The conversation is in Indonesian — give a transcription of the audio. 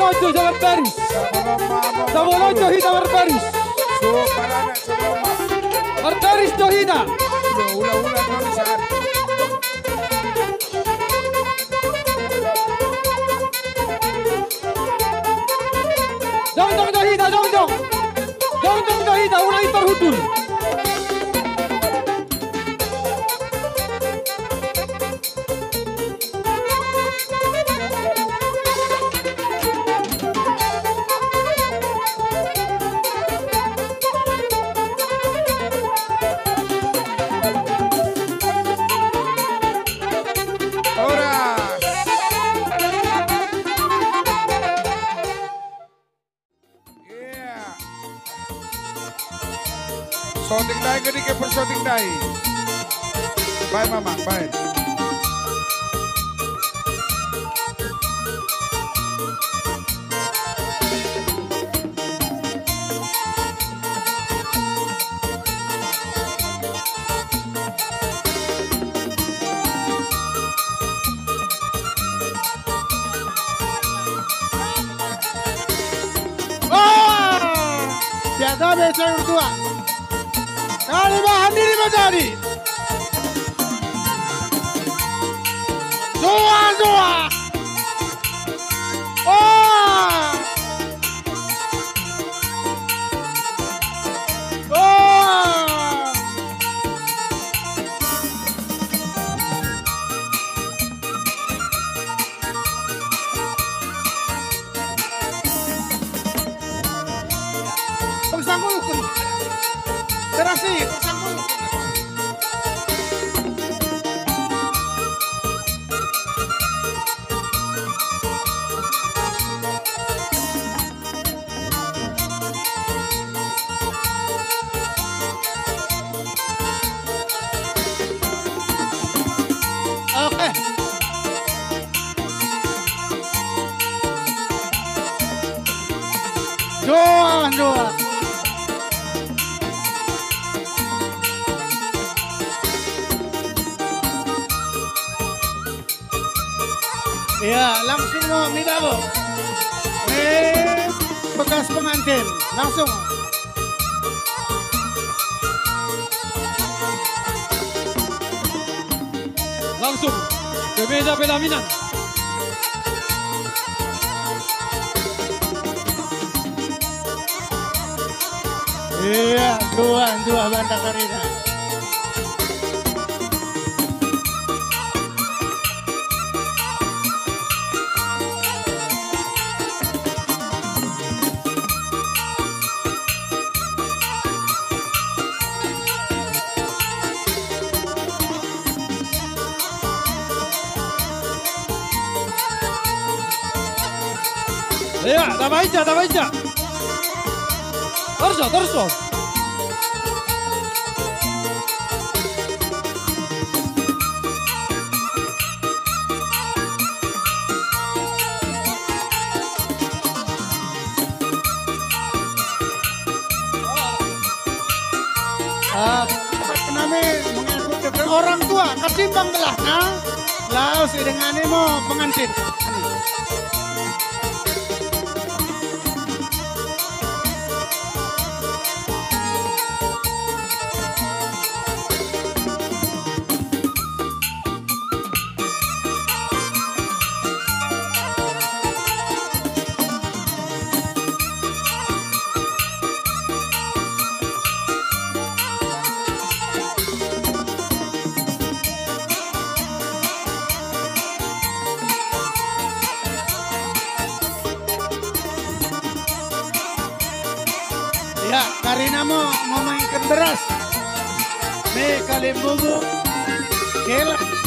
Sabolojo jalan baris. Sabolojo hina berbaris. Berbaris johina. Ulah-ulah kami saat. Jong johina, jong. Jong johina, ulai terhudul. Shooting dai gede ke per shooting dai. Bye mama, bye. Tiada beca berdua. Kali bahan diri menjadi. Zoa. Oh. Pagsangkulukun. Terasi, pagsangkulukun. Oke. Doa. Ya, langsung mau Midabo. Bekas pengantin, langsung. Langsung ke meja pelaminan. Iya, dua Banda Karina. Ya, давай aja. Terus. Kami mengikuti orang tua ketimbang belah. Lalu si dengan ini mau pengantin. Ya, Karina mau mainkan beras. Nih kali bubuk. Kela.